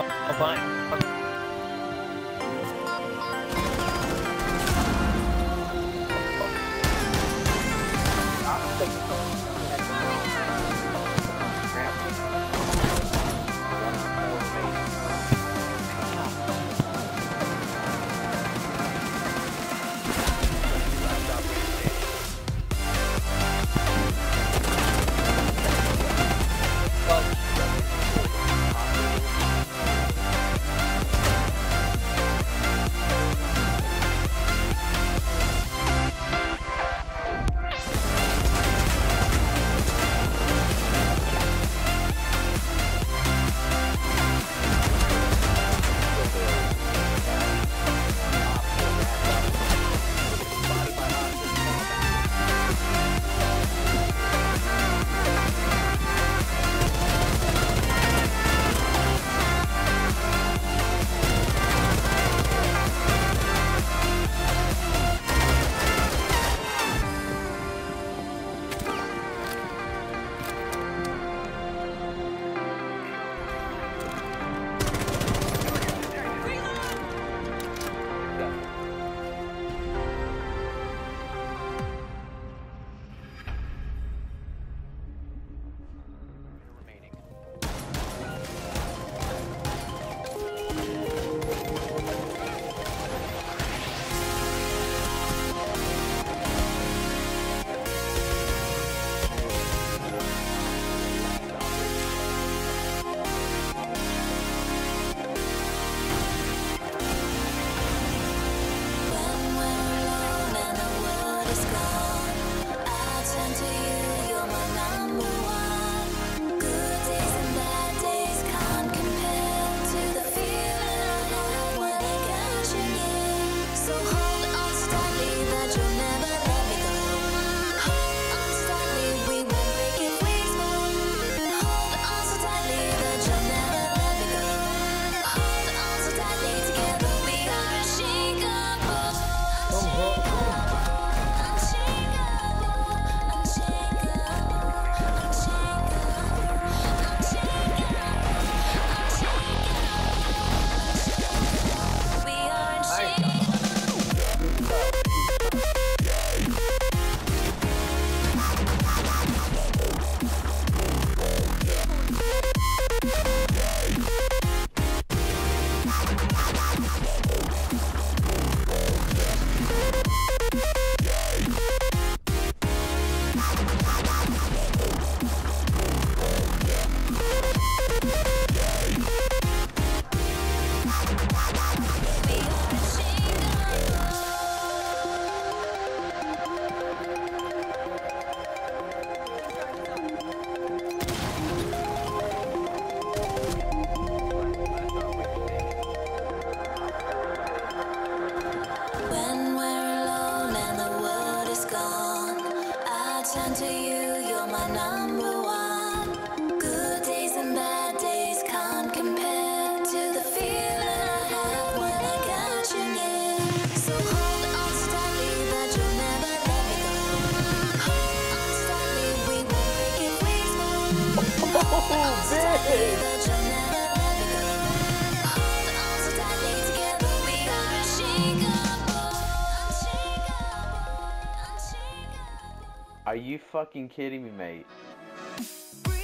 Oh, fine. turn to you, you're my number one. Good days and bad days can't compare to the feeling I have when I got you near. So hold on so tightly that you'll never let me go. Hold on so tightly, we won't break if we fall. Hold on so tightly that you'll never let me go. Hold on so tightly, together we are unshakable. Unshakable, unshakable. Are you fucking kidding me, mate?